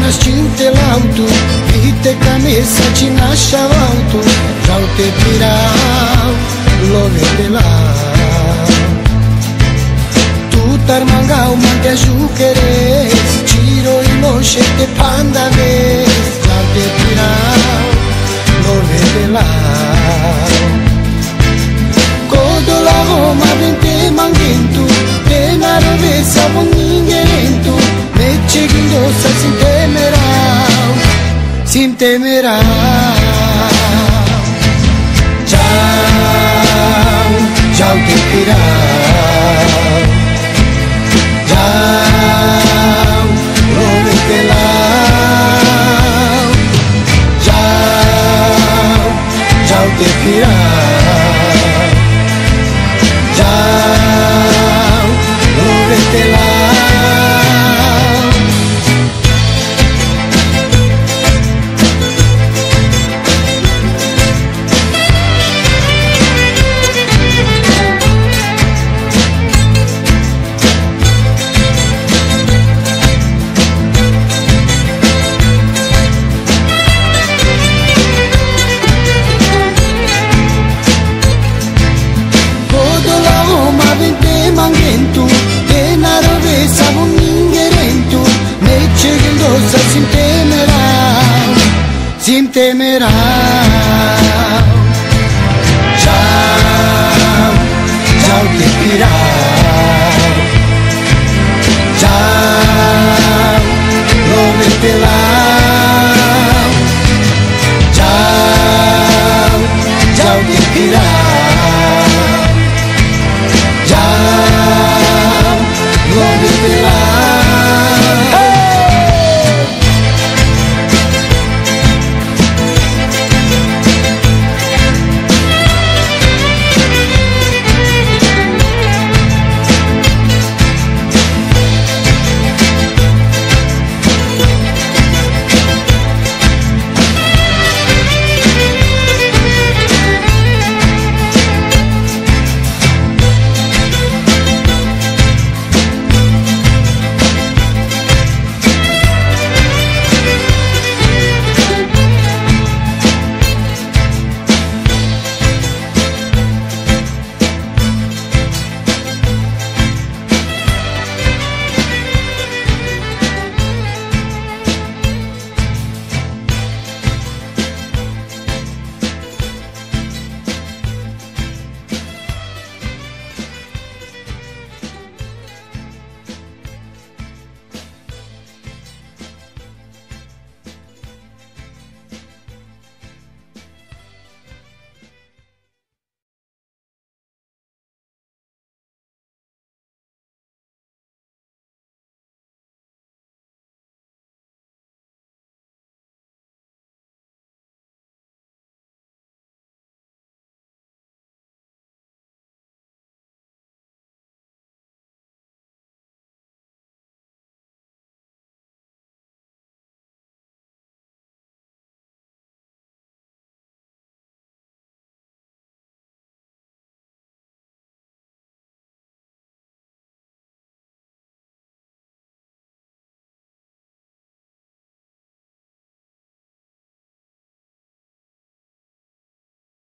nascinte l'auto, vite camessa ci nasce l'auto, già te pirau, lo vede là. Tu tarmangau manca giucheres, giro in mosce te panda ves, già te pirau, lo vede là. Codo la Roma vente manghento, te na rovesa buon ingherentu, mecce ghindosa sim temerau. Ciao, ciao te pirau, ciao, lo vede là. Ciao, ciao te pirau, ciao, lo vede là. Mangentu, te na rovesa buon ingherentu, mecce ghindosa sim temerau, sim temerau.